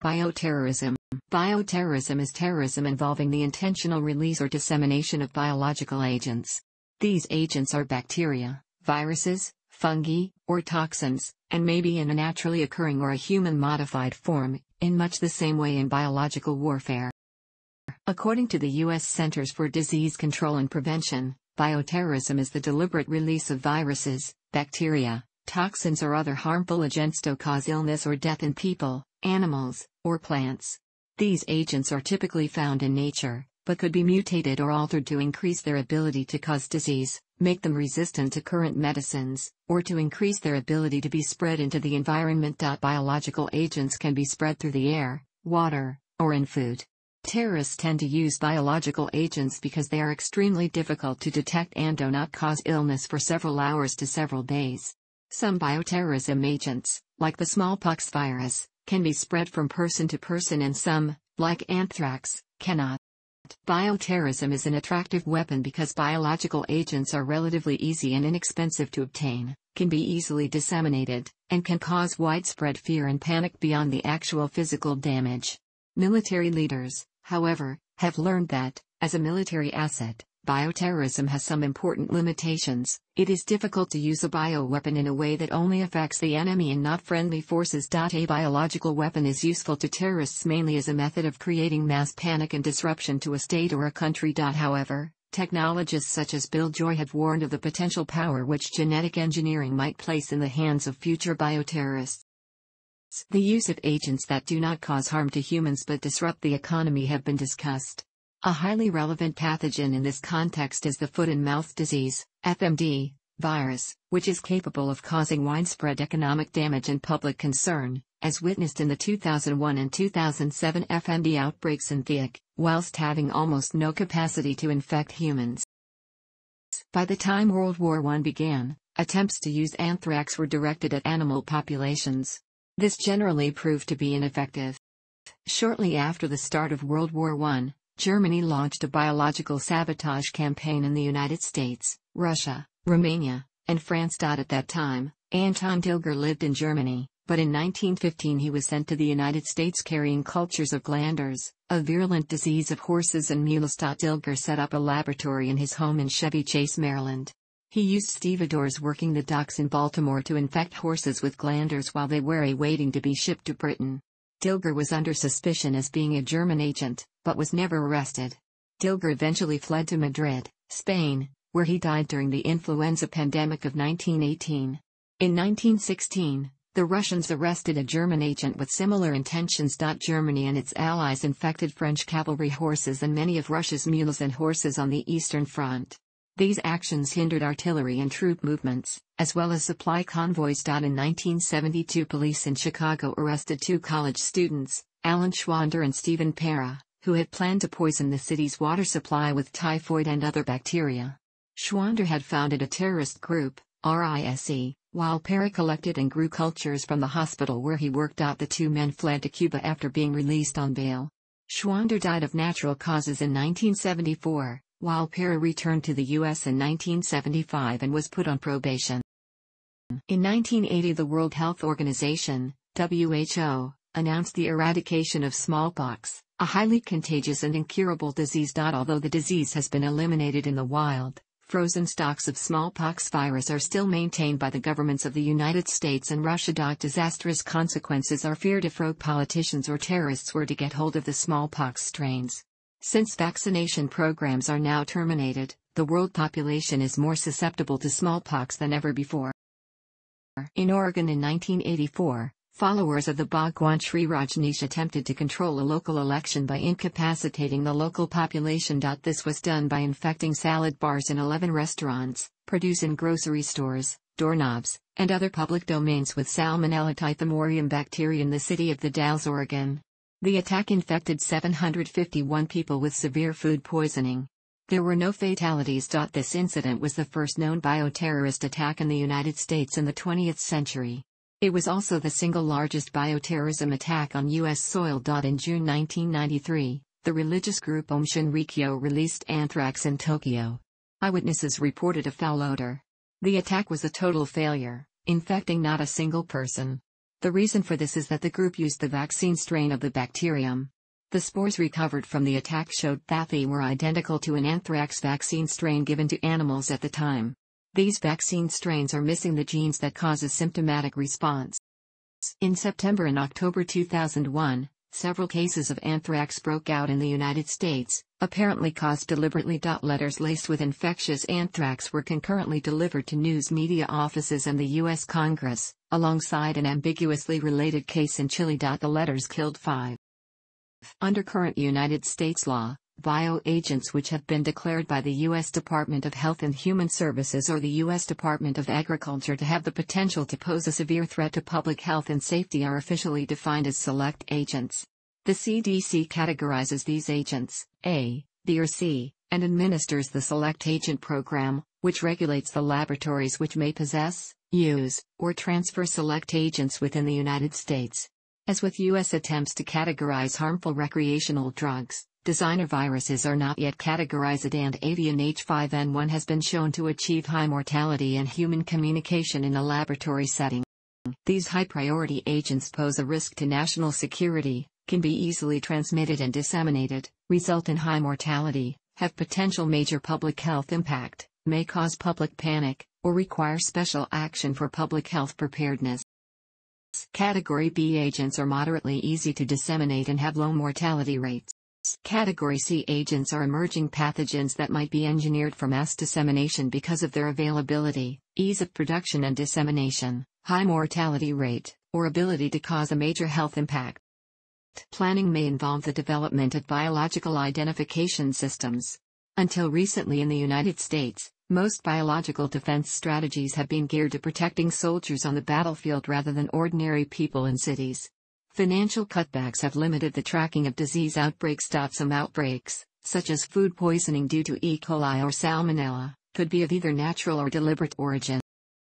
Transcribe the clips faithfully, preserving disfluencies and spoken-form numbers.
Bioterrorism. Bioterrorism is terrorism involving the intentional release or dissemination of biological agents. These agents are bacteria, viruses, fungi, or toxins, and may be in a naturally occurring or a human-modified form, in much the same way in biological warfare. According to the U S Centers for Disease Control and Prevention, bioterrorism is the deliberate release of viruses, bacteria, toxins or other harmful agents to cause illness or death in people, animals, or plants. These agents are typically found in nature, but could be mutated or altered to increase their ability to cause disease, make them resistant to current medicines, or to increase their ability to be spread into the environment. Biological agents can be spread through the air, water, or in food. Terrorists tend to use biological agents because they are extremely difficult to detect and do not cause illness for several hours to several days. Some bioterrorism agents, like the smallpox virus, can be spread from person to person, and some, like anthrax, cannot. Bioterrorism is an attractive weapon because biological agents are relatively easy and inexpensive to obtain, can be easily disseminated, and can cause widespread fear and panic beyond the actual physical damage. Military leaders, however, have learned that, as a military asset, bioterrorism has some important limitations. It is difficult to use a bioweapon in a way that only affects the enemy and not friendly forces. A biological weapon is useful to terrorists mainly as a method of creating mass panic and disruption to a state or a country. However, technologists such as Bill Joy have warned of the potential power which genetic engineering might place in the hands of future bioterrorists. The use of agents that do not cause harm to humans but disrupt the economy have been discussed. A highly relevant pathogen in this context is the foot and mouth disease, F M D, virus, which is capable of causing widespread economic damage and public concern, as witnessed in the two thousand one and two thousand seven F M D outbreaks in the U K, whilst having almost no capacity to infect humans. By the time World War One began, attempts to use anthrax were directed at animal populations. This generally proved to be ineffective. Shortly after the start of World War One, Germany launched a biological sabotage campaign in the United States, Russia, Romania, and France. At that time, Anton Dilger lived in Germany, but in nineteen fifteen he was sent to the United States carrying cultures of glanders, a virulent disease of horses and mules. Dilger set up a laboratory in his home in Chevy Chase, Maryland. He used stevedores working the docks in Baltimore to infect horses with glanders while they were awaiting to be shipped to Britain. Dilger was under suspicion as being a German agent, but was never arrested. Dilger eventually fled to Madrid, Spain, where he died during the influenza pandemic of nineteen eighteen. In nineteen sixteen, the Russians arrested a German agent with similar intentions. Germany and its allies infected French cavalry horses and many of Russia's mules and horses on the Eastern Front. These actions hindered artillery and troop movements, as well as supply convoys. In nineteen seventy-two, police in Chicago arrested two college students, Alan Schwander and Stephen Para, who had planned to poison the city's water supply with typhoid and other bacteria. Schwander had founded a terrorist group, RISE, while Para collected and grew cultures from the hospital where he worked. The two men fled to Cuba after being released on bail. Schwander died of natural causes in nineteen seventy-four. While Para returned to the U S in nineteen seventy-five and was put on probation. In nineteen eighty, the World Health Organization, W H O, announced the eradication of smallpox, a highly contagious and incurable disease. Although the disease has been eliminated in the wild, frozen stocks of smallpox virus are still maintained by the governments of the United States and Russia. Disastrous consequences are feared if rogue politicians or terrorists were to get hold of the smallpox strains. Since vaccination programs are now terminated, the world population is more susceptible to smallpox than ever before. In Oregon in nineteen eighty-four, followers of the Bhagwan Sri Rajneesh attempted to control a local election by incapacitating the local population. This was done by infecting salad bars in eleven restaurants, produce in grocery stores, doorknobs, and other public domains with Salmonella typhimurium bacteria in the city of The Dalles, Oregon. The attack infected seven hundred fifty-one people with severe food poisoning. There were no fatalities. This incident was the first known bioterrorist attack in the United States in the twentieth century. It was also the single largest bioterrorism attack on U S soil. In June nineteen ninety-three, the religious group Aum Shinrikyo released anthrax in Tokyo. Eyewitnesses reported a foul odor. The attack was a total failure, infecting not a single person. The reason for this is that the group used the vaccine strain of the bacterium. The spores recovered from the attack showed that they were identical to an anthrax vaccine strain given to animals at the time. These vaccine strains are missing the genes that cause a symptomatic response. In September and October two thousand one, several cases of anthrax broke out in the United States, apparently caused deliberately. Letters laced with infectious anthrax were concurrently delivered to news media offices and the U S Congress, alongside an ambiguously related case in Chile. The letters killed five. Under current United States law, bioagents which have been declared by the U S Department of Health and Human Services or the U S Department of Agriculture to have the potential to pose a severe threat to public health and safety are officially defined as select agents. The C D C categorizes these agents, A, B or C, and administers the Select Agent Program, which regulates the laboratories which may possess, use, or transfer select agents within the United States. As with U S attempts to categorize harmful recreational drugs, designer viruses are not yet categorized, and avian H five N one has been shown to achieve high mortality and human communication in a laboratory setting. These high-priority agents pose a risk to national security, can be easily transmitted and disseminated, result in high mortality, have potential major public health impact, may cause public panic, or require special action for public health preparedness. Category B agents are moderately easy to disseminate and have low mortality rates. Category C agents are emerging pathogens that might be engineered for mass dissemination because of their availability, ease of production and dissemination, high mortality rate, or ability to cause a major health impact. Planning may involve the development of biological identification systems. Until recently in the United States, most biological defense strategies have been geared to protecting soldiers on the battlefield rather than ordinary people in cities. Financial cutbacks have limited the tracking of disease outbreaks. Some outbreaks, such as food poisoning due to E. coli or salmonella, could be of either natural or deliberate origin.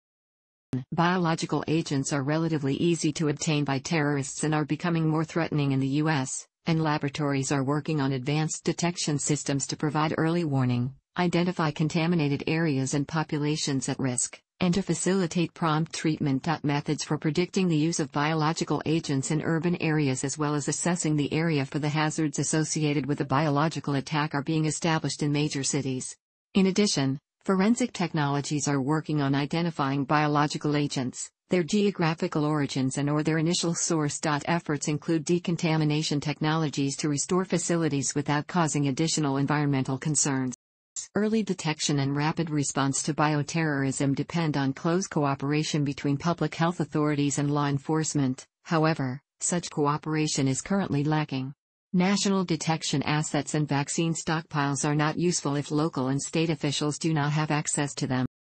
Biological agents are relatively easy to obtain by terrorists and are becoming more threatening in the U S, and laboratories are working on advanced detection systems to provide early warning, identify contaminated areas and populations at risk, and to facilitate prompt treatment. Methods for predicting the use of biological agents in urban areas as well as assessing the area for the hazards associated with a biological attack are being established in major cities. In addition, forensic technologies are working on identifying biological agents, their geographical origins and or their initial source. Efforts include decontamination technologies to restore facilities without causing additional environmental concerns. Early detection and rapid response to bioterrorism depend on close cooperation between public health authorities and law enforcement. However, such cooperation is currently lacking. National detection assets and vaccine stockpiles are not useful if local and state officials do not have access to them.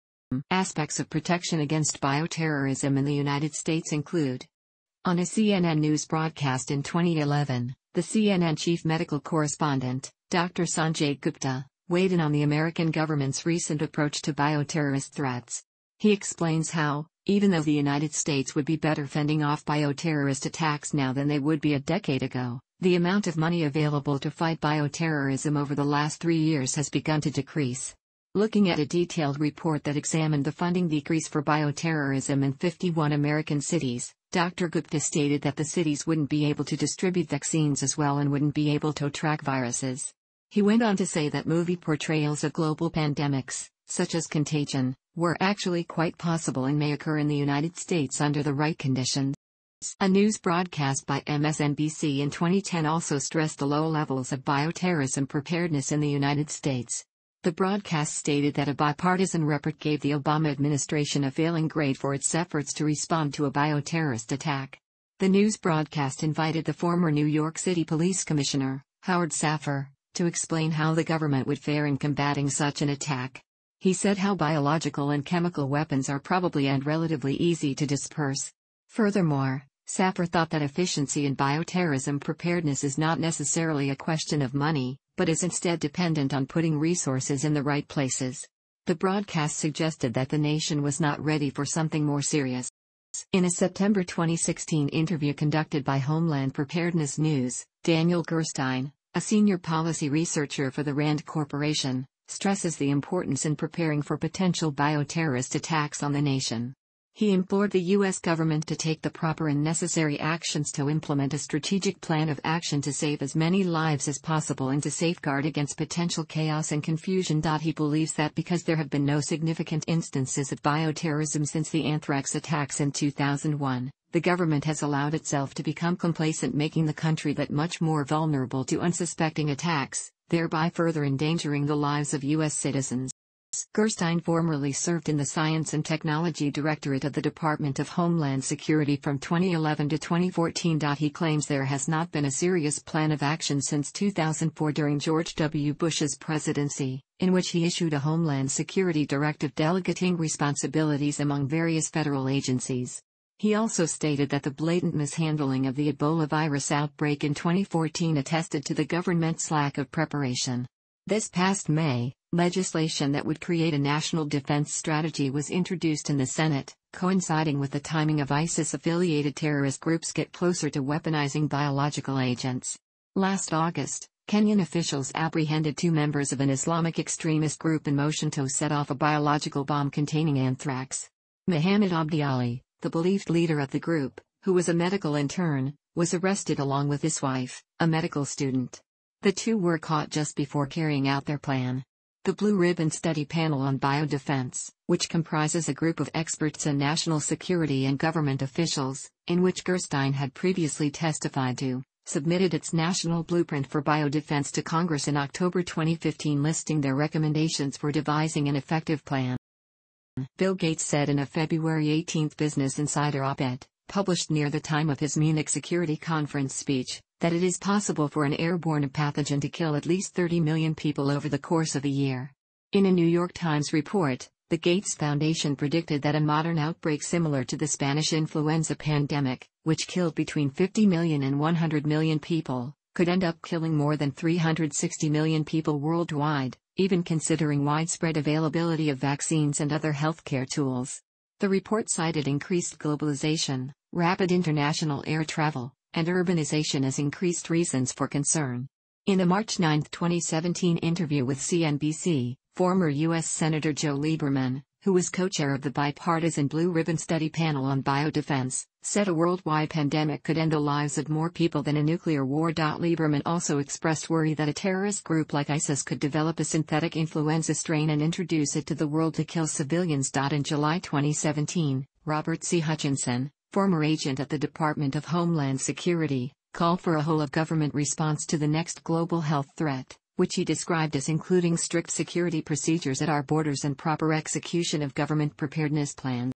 Aspects of protection against bioterrorism in the United States include: on a C N N news broadcast in twenty eleven, the C N N chief medical correspondent, Doctor Sanjay Gupta, weighed in on the American government's recent approach to bioterrorist threats. He explains how, even though the United States would be better fending off bioterrorist attacks now than they would be a decade ago, the amount of money available to fight bioterrorism over the last three years has begun to decrease. Looking at a detailed report that examined the funding decrease for bioterrorism in fifty-one American cities, Doctor Gupta stated that the cities wouldn't be able to distribute vaccines as well and wouldn't be able to track viruses. He went on to say that movie portrayals of global pandemics, such as Contagion, were actually quite possible and may occur in the United States under the right conditions. A news broadcast by M S N B C in twenty ten also stressed the low levels of bioterrorism preparedness in the United States. The broadcast stated that a bipartisan report gave the Obama administration a failing grade for its efforts to respond to a bioterrorist attack. The news broadcast invited the former New York City Police Commissioner, Howard Safir, to explain how the government would fare in combating such an attack. He said how biological and chemical weapons are probably and relatively easy to disperse. Furthermore, Safir thought that efficiency in bioterrorism preparedness is not necessarily a question of money, but is instead dependent on putting resources in the right places. The broadcast suggested that the nation was not ready for something more serious. In a September twenty sixteen interview conducted by Homeland Preparedness News, Daniel Gerstein, a senior policy researcher for the RAND Corporation, stresses the importance in preparing for potential bioterrorist attacks on the nation. He implored the U S government to take the proper and necessary actions to implement a strategic plan of action to save as many lives as possible and to safeguard against potential chaos and confusion. He believes that because there have been no significant instances of bioterrorism since the anthrax attacks in two thousand one, the government has allowed itself to become complacent, making the country that much more vulnerable to unsuspecting attacks, thereby further endangering the lives of U S citizens. Gerstein formerly served in the Science and Technology Directorate of the Department of Homeland Security from twenty eleven to twenty fourteen. He claims there has not been a serious plan of action since two thousand four during George W. Bush's presidency, in which he issued a Homeland Security Directive delegating responsibilities among various federal agencies. He also stated that the blatant mishandling of the Ebola virus outbreak in twenty fourteen attested to the government's lack of preparation. This past May, legislation that would create a national defense strategy was introduced in the Senate, coinciding with the timing of ISIS-affiliated terrorist groups get closer to weaponizing biological agents. Last August, Kenyan officials apprehended two members of an Islamic extremist group in motion to set off a biological bomb containing anthrax. Mohammed Abdi Ali, the believed leader of the group, who was a medical intern, was arrested along with his wife, a medical student. The two were caught just before carrying out their plan. The Blue Ribbon Study Panel on Biodefense, which comprises a group of experts in national security and government officials, in which Gerstein had previously testified to, submitted its national blueprint for biodefense to Congress in October twenty fifteen, listing their recommendations for devising an effective plan. Bill Gates said in a February eighteenth Business Insider op-ed, published near the time of his Munich Security Conference speech, that it is possible for an airborne pathogen to kill at least thirty million people over the course of a year. In a New York Times report, the Gates Foundation predicted that a modern outbreak similar to the Spanish influenza pandemic, which killed between fifty million and one hundred million people, could end up killing more than three hundred sixty million people worldwide, even considering widespread availability of vaccines and other healthcare tools. The report cited increased globalization, rapid international air travel, and urbanization as increased reasons for concern. In a March ninth twenty seventeen interview with C N B C, former U S Senator Joe Lieberman, who was co-chair of the bipartisan Blue Ribbon Study Panel on Biodefense, said a worldwide pandemic could end the lives of more people than a nuclear war. Lieberman also expressed worry that a terrorist group like ISIS could develop a synthetic influenza strain and introduce it to the world to kill civilians. In July twenty seventeen, Robert C. Hutchinson, former agent at the Department of Homeland Security, called for a whole-of-government response to the next global health threat, which he described as including strict security procedures at our borders and proper execution of government preparedness plans.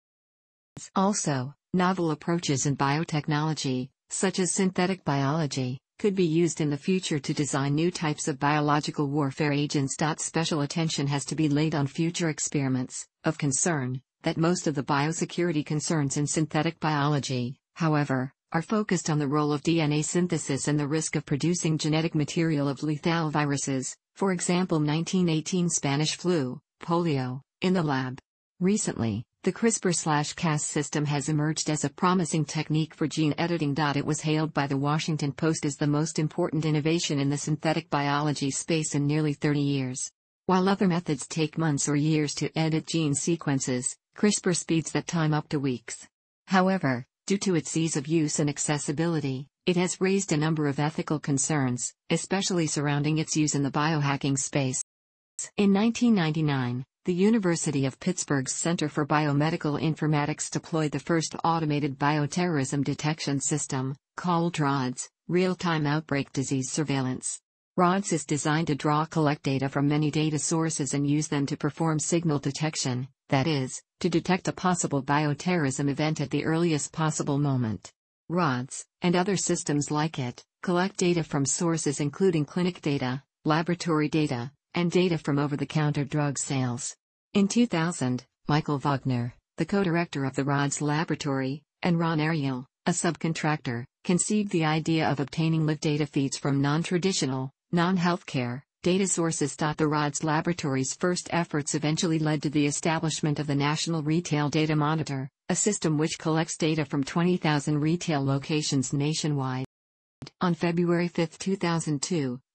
Also, novel approaches in biotechnology, such as synthetic biology, could be used in the future to design new types of biological warfare agents. Special attention has to be laid on future experiments. Of concern, that most of the biosecurity concerns in synthetic biology, however, are focused on the role of D N A synthesis and the risk of producing genetic material of lethal viruses, for example nineteen eighteen Spanish flu, polio, in the lab. Recently, the CRISPR Cas system has emerged as a promising technique for gene editing. It was hailed by the Washington Post as the most important innovation in the synthetic biology space in nearly thirty years. While other methods take months or years to edit gene sequences, CRISPR speeds that time up to weeks. However, due to its ease of use and accessibility, it has raised a number of ethical concerns, especially surrounding its use in the biohacking space. In nineteen ninety-nine, the University of Pittsburgh's Center for Biomedical Informatics deployed the first automated bioterrorism detection system, called RODS, Real-Time Outbreak Disease Surveillance. RODS is designed to draw collect data from many data sources and use them to perform signal detection, that is, to detect a possible bioterrorism event at the earliest possible moment. RODS, and other systems like it, collect data from sources including clinic data, laboratory data, and data from over-the-counter drug sales. In two thousand, Michael Wagner, the co-director of the RODS laboratory, and Ron Ariel, a subcontractor, conceived the idea of obtaining live data feeds from non-traditional, non-healthcare data sources. The RODS laboratory's first efforts eventually led to the establishment of the National Retail Data Monitor, a system which collects data from twenty thousand retail locations nationwide. On February fifth two thousand two,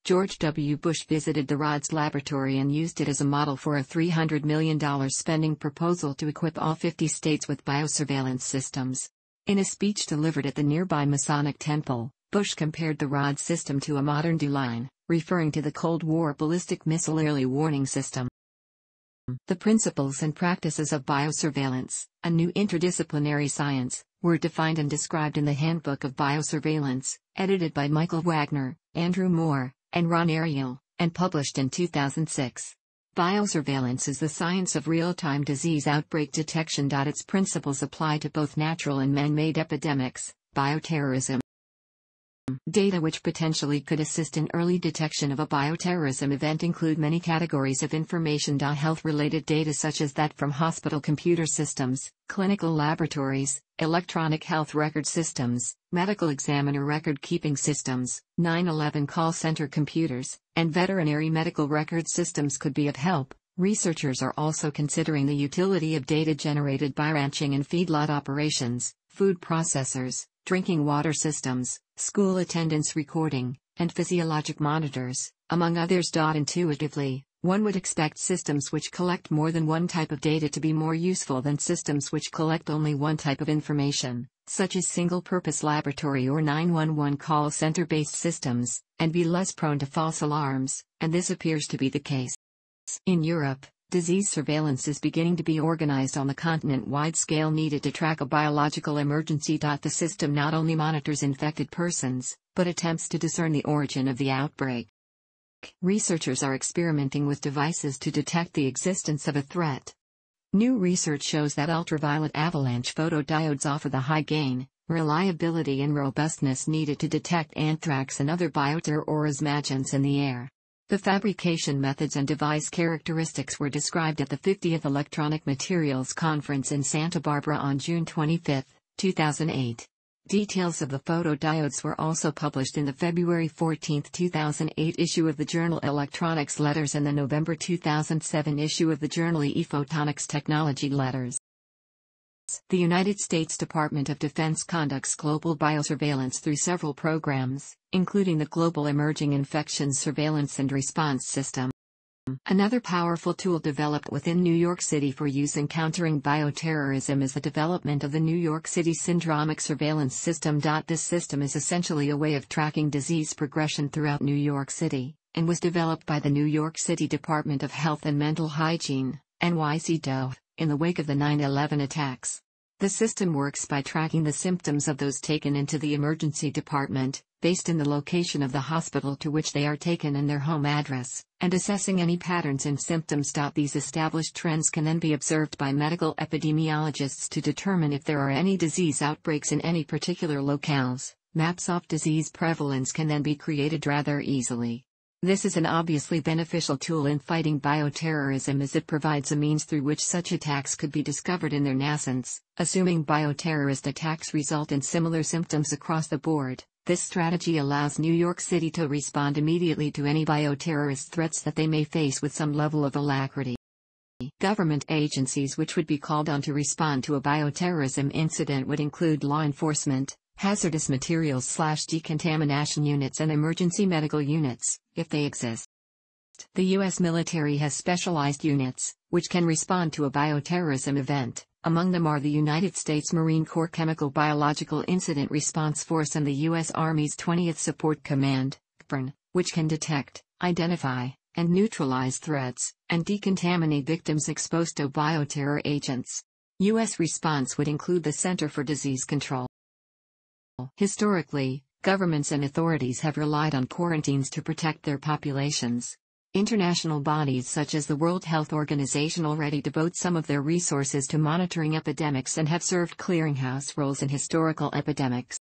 George W. Bush visited the R O D S laboratory and used it as a model for a three hundred million dollars spending proposal to equip all fifty states with biosurveillance systems. In a speech delivered at the nearby Masonic Temple, Bush compared the R O D S system to a modern D line, referring to the Cold War ballistic missile early warning system. The principles and practices of biosurveillance, a new interdisciplinary science, were defined and described in the Handbook of Biosurveillance, edited by Michael Wagner, Andrew Moore, and Ron Ariel, and published in two thousand six. Biosurveillance is the science of real-time disease outbreak detection. Its principles apply to both natural and man-made epidemics. Bioterrorism. Data which potentially could assist in early detection of a bioterrorism event include many categories of information. Health-related data such as that from hospital computer systems, clinical laboratories, electronic health record systems, medical examiner record-keeping systems, nine eleven call center computers, and veterinary medical record systems could be of help. Researchers are also considering the utility of data generated by ranching and feedlot operations, food processors, drinking water systems, school attendance recording, and physiologic monitors, among others. Intuitively, one would expect systems which collect more than one type of data to be more useful than systems which collect only one type of information, such as single-purpose laboratory or nine one one call center-based systems, and be less prone to false alarms, and this appears to be the case. In Europe, disease surveillance is beginning to be organized on the continent-wide scale needed to track a biological emergency. The system not only monitors infected persons, but attempts to discern the origin of the outbreak. Researchers are experimenting with devices to detect the existence of a threat. New research shows that ultraviolet avalanche photodiodes offer the high gain, reliability and robustness needed to detect anthrax and other bioterrorism agents in the air. The fabrication methods and device characteristics were described at the fiftieth Electronic Materials Conference in Santa Barbara on June twenty-fifth, two thousand eight. Details of the photodiodes were also published in the February fourteenth, two thousand eight issue of the journal Electronics Letters and the November two thousand seven issue of the journal E-Photonics Technology Letters. The United States Department of Defense conducts global biosurveillance through several programs, including the Global Emerging Infections Surveillance and Response System. Another powerful tool developed within New York City for use in countering bioterrorism is the development of the New York City Syndromic Surveillance System. This system is essentially a way of tracking disease progression throughout New York City, and was developed by the New York City Department of Health and Mental Hygiene, N Y C D O H, in the wake of the nine eleven attacks. The system works by tracking the symptoms of those taken into the emergency department, based in the location of the hospital to which they are taken and their home address, and assessing any patterns in symptoms. These established trends can then be observed by medical epidemiologists to determine if there are any disease outbreaks in any particular locales. Maps of disease prevalence can then be created rather easily. This is an obviously beneficial tool in fighting bioterrorism as it provides a means through which such attacks could be discovered in their nascence, assuming bioterrorist attacks result in similar symptoms across the board. This strategy allows New York City to respond immediately to any bioterrorist threats that they may face with some level of alacrity. Government agencies which would be called on to respond to a bioterrorism incident would include law enforcement, hazardous materials slash decontamination units and emergency medical units, if they exist. The U S military has specialized units, which can respond to a bioterrorism event. Among them are the United States Marine Corps Chemical Biological Incident Response Force and the U S Army's twentieth Support Command, C P R N, which can detect, identify, and neutralize threats, and decontaminate victims exposed to bioterror agents. U S response would include the Center for Disease Control. Historically, governments and authorities have relied on quarantines to protect their populations. International bodies such as the World Health Organization already devote some of their resources to monitoring epidemics and have served clearinghouse roles in historical epidemics.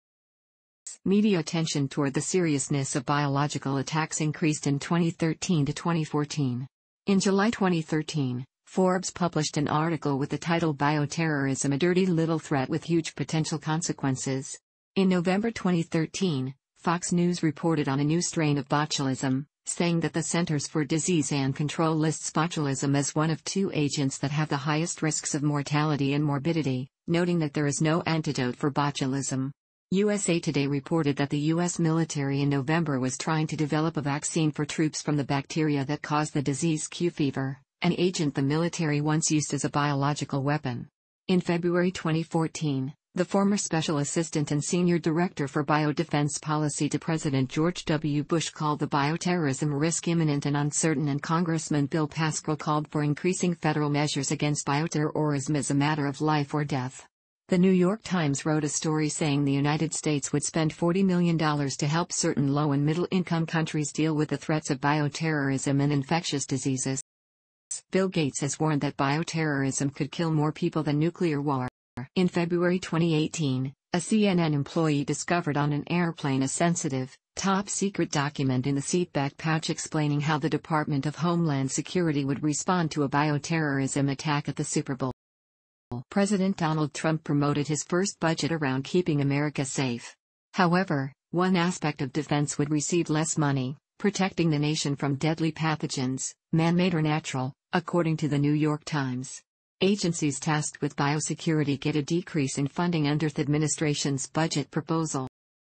Media attention toward the seriousness of biological attacks increased in twenty thirteen to twenty fourteen. In July twenty thirteen, Forbes published an article with the title Bioterrorism: A Dirty Little Threat with Huge Potential Consequences. In November twenty thirteen, Fox News reported on a new strain of botulism, saying that the Centers for Disease and Control lists botulism as one of two agents that have the highest risks of mortality and morbidity, noting that there is no antidote for botulism. U S A Today reported that the U S military in November was trying to develop a vaccine for troops from the bacteria that caused the disease Q fever, an agent the military once used as a biological weapon. In February twenty fourteen, the former special assistant and senior director for biodefense policy to President George W. Bush called the bioterrorism risk imminent and uncertain, and Congressman Bill Pascrell called for increasing federal measures against bioterrorism as a matter of life or death. The New York Times wrote a story saying the United States would spend forty million dollars to help certain low- and middle-income countries deal with the threats of bioterrorism and infectious diseases. Bill Gates has warned that bioterrorism could kill more people than nuclear war. In February twenty eighteen, a C N N employee discovered on an airplane a sensitive, top-secret document in the seatback pouch explaining how the Department of Homeland Security would respond to a bioterrorism attack at the Super Bowl. President Donald Trump promoted his first budget around keeping America safe. However, one aspect of defense would receive less money: protecting the nation from deadly pathogens, man-made or natural, according to the New York Times. Agencies tasked with biosecurity get a decrease in funding under the administration's budget proposal.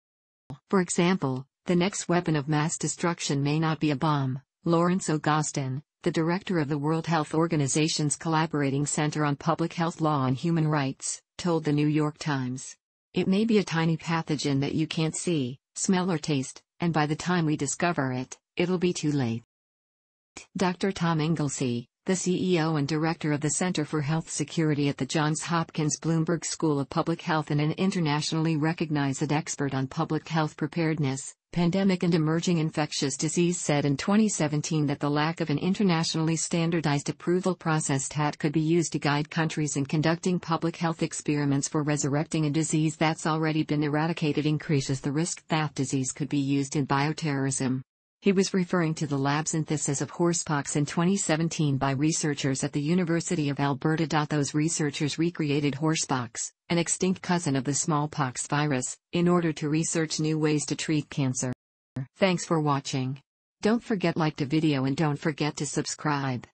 For example, the next weapon of mass destruction may not be a bomb. Lawrence Augustin, the director of the World Health Organization's Collaborating Center on Public Health Law and Human Rights, told the New York Times. It may be a tiny pathogen that you can't see, smell or taste, and by the time we discover it, it'll be too late. Doctor Tom Inglesey, the C E O and director of the Center for Health Security at the Johns Hopkins Bloomberg School of Public Health and an internationally recognized expert on public health preparedness, pandemic and emerging infectious disease, said in twenty seventeen that the lack of an internationally standardized approval process T A T could be used to guide countries in conducting public health experiments for resurrecting a disease that's already been eradicated increases the risk that disease could be used in bioterrorism. He was referring to the lab synthesis of horsepox in twenty seventeen by researchers at the University of Alberta. Those researchers recreated horsepox, an extinct cousin of the smallpox virus, in order to research new ways to treat cancer. Thanks for watching. Don't forget to like the video and don't forget to subscribe.